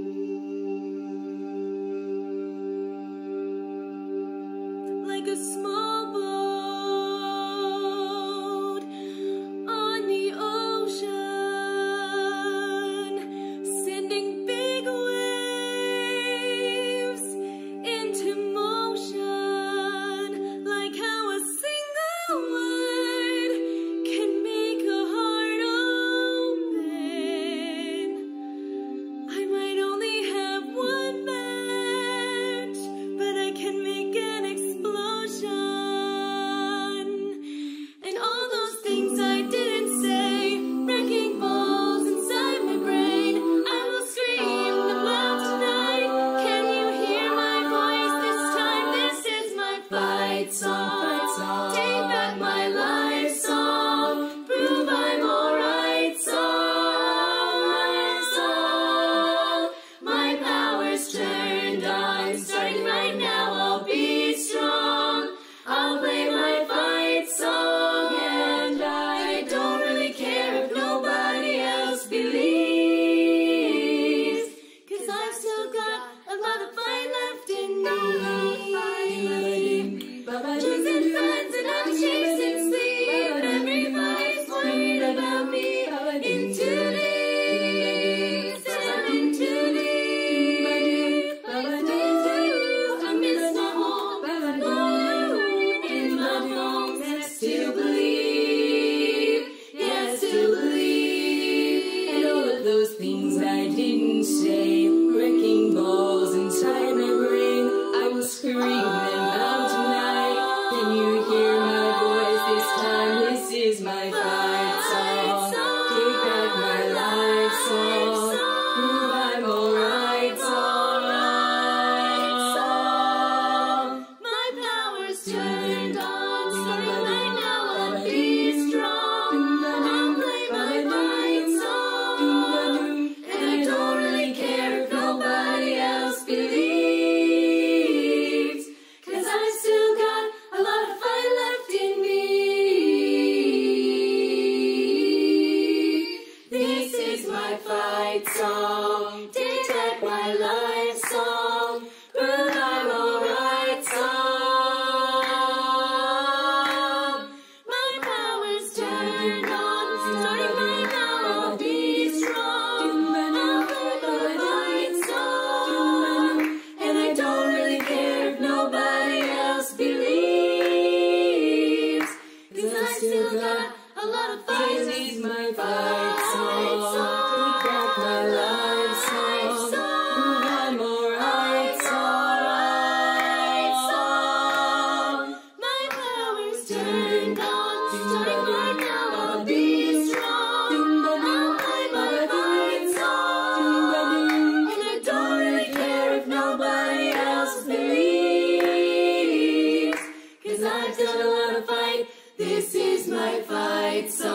Like a small boat on the ocean, sending big waves into motion, like how a single word can make a heart open. I might only have one match, but I can make an explosion. And all those things I didn't say, wrecking balls inside my brain, I will scream them loud tonight. Can you hear my voice this time? This is my fight song. Take back my life song. Prove I'm alright song. My power's turned on. Starting right now, I'll be strong. I'll play my fight song, and I don't really care if nobody else believes, 'cause I've still got a lot of fight left in me. Chasing friends and I'm chasing sleep, and everybody's worried about me. In Duly, I'm in Duly. I miss my home, in my home. I still believe, yeah, I still believe. And all of those things I didn't say, wrecking balls inside my brain, I will scream them out tonight. Can you hear my voice this time? This is my fight song. Take back my life song. Prove I'm alright song. My power's turned on. Starting right now, I'll be strong. I'll play my fight song, and I don't really care if nobody else believes, 'cause I still got a lot of fight left in me. This is my fight song. Take back my life song. Prove I'm alright song. My power's turned on. Starting right now, I'll be strong. I'll play my fight song, and I don't really care if nobody else believes, 'cause I still got a lot of fight. This is my fight song. Take back my life song. Prove I'm alright song. My power's turned on. Starting right now, I'll be strong. I'll play my fight song, and I don't really care if nobody else believes, 'cause I've done a lot of fight. This is my fight song.